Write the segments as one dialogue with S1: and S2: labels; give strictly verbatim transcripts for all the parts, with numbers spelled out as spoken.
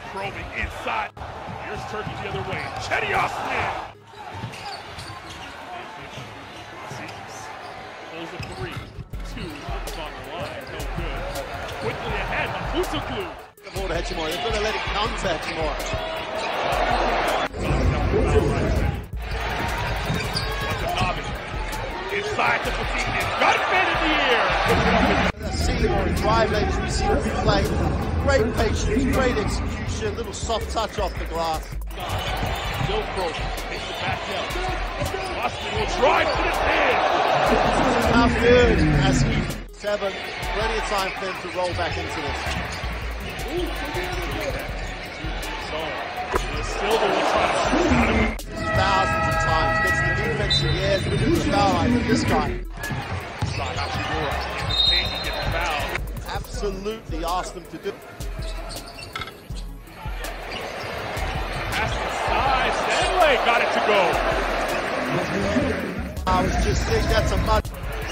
S1: Probing inside. Here's Turkey the other way. Cedi Osman. Pulls a three. Two is on the line. No good. Quickly ahead. Mahmutoglu.
S2: Rui Hachimura. They've got to let it come to Hachimura.
S1: Watanabe. Inside to Fazekas. Got it in the air.
S2: See or drive lanes, we see replay. Great patience, great execution, little soft touch off the glass.
S1: Still broken. Takes it back out. Osman will drive to the pin.
S2: How good as he seven. Plenty of time for him to roll back into this.
S1: Silva will try to shoot out of him.
S2: Thousands of times. Gets the defense in the air, but it's a foul line with this guy.
S1: Rui Hachimura.
S2: Absolutely asked them to do.
S1: Pass inside, Stanley got it to go.
S2: I was just thinking that's a much.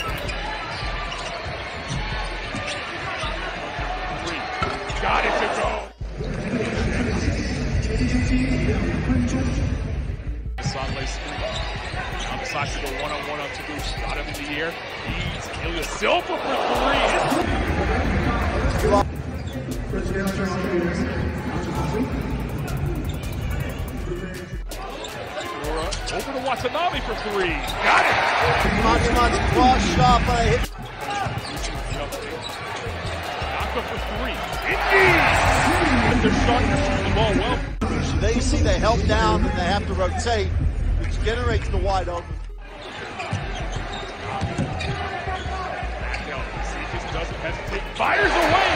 S1: Got it to go. Sunlay screen. On the side to go one on one on Tabush. Got him in the air. He's Ilyasova for three. Over to Watanabe for three. Got it!
S2: Much, much cross shot, but I hit.
S1: Naka for three. Indeed! They're starting to shoot the ball well.
S2: There you see they help down and they have to rotate, which generates the wide open.
S1: Back out. Fazekas doesn't hesitate. Fires away!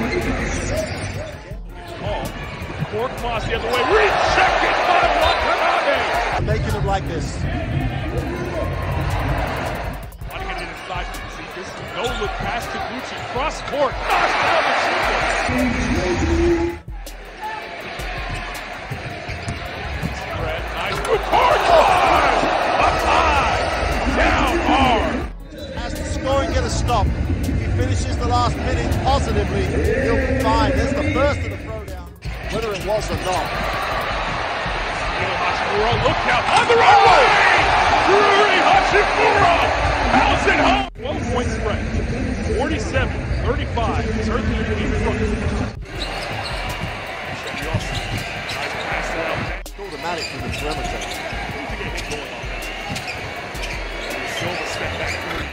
S1: Call. Four claws the other way. Rejected by Watanabe!
S2: Making them like this.
S1: Running it inside to Fazekas. No look pass to Gucci. Cross court. Knocks down the shooter. Spread. Nice. Good court. Up high. Down hard.
S2: Has to score and get a stop. If he finishes the last minute positively, he'll be fine. There's the first of the throwdown. Whether it was or not.
S1: Melih Mahmutoglu, look out, on the runway! Rui Hachimura pounds it home! twelve point spread, forty-seven thirty-five, Turkey in front. Cedi Osman, nice pass out.
S2: Automatic from the perimeter.
S1: Need to get him going on that. Silva step back three.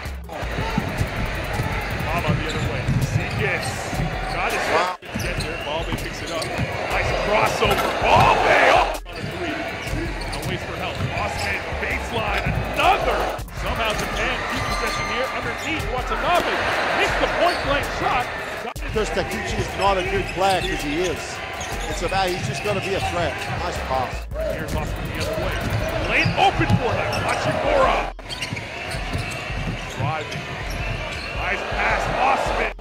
S1: Mama the other way. Fazekas got his wow. Get there, Balbe picks it up. Nice crossover, Balbe! Oh! For help. Osman baseline, another. Somehow Japan keep possession here underneath Watanabe. Missed the point blank shot.
S2: Because Takuchi is not a good player because he is. It's about he's just got to be a threat. Nice pass.
S1: Here's Osman the other way. Lane open for him. Hachimura. Driving. Nice pass, Osman.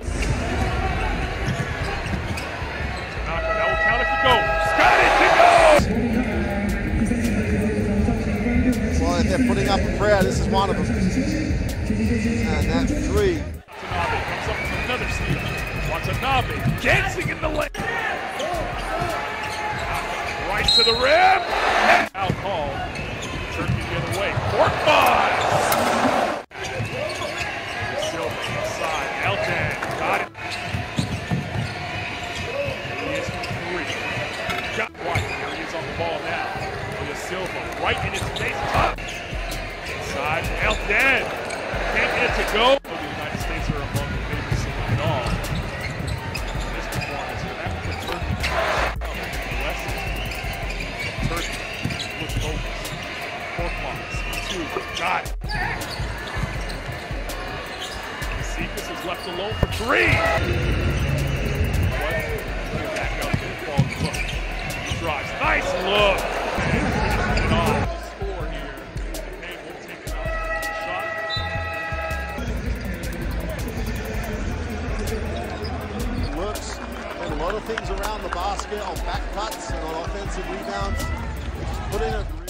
S1: Tanaka, that will count if it goes. Got it to go.
S2: Well, if they're putting up a prayer, this is one of them. And that's three.
S1: Watanabe comes up with another steal. Watanabe dancing in the lane. Right to the rim. Foul call. Turkey the other way. Court buzz. Silva inside. Elton got it. He is for three. Got White. Here he is on the ball now. Silva right in his face, top. Inside, Elton. Can't get it to go. The United States are among the favorites in it all. This performance, and that puts Turkey the West. Turkey with focus. Four blocks. Two. Got it. Fazekas is left alone for three. What? Back out to the ball. Look. He drives. Nice look. Score here. Japan will take it out. Shot.
S2: Works. Did a lot of things around the basket on back cuts and on offensive rebounds. Put in a